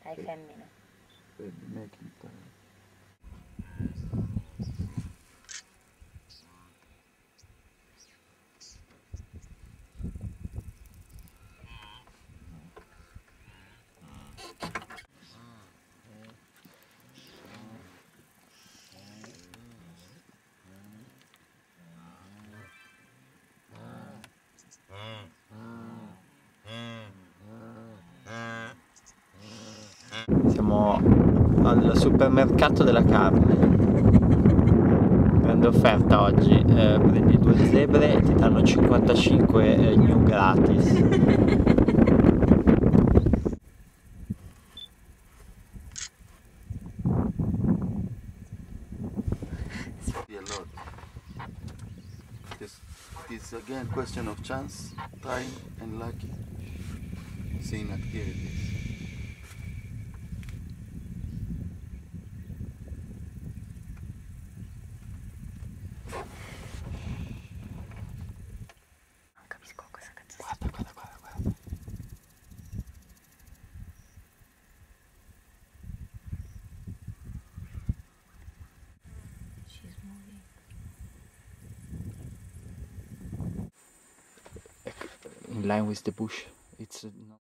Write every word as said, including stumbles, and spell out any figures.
Hai femmine. Per making time. Siamo al supermercato della carne. Grande offerta oggi, eh, prendi due zebre e ti danno cinquantacinque eh, gnu gratis. A lot. This is again question of chance, time and lucky. Seeing activities. Non capisco cosa cazzo sia. Guarda, guarda, guarda, guarda. She's moving. In line with the bush. It's uh, no.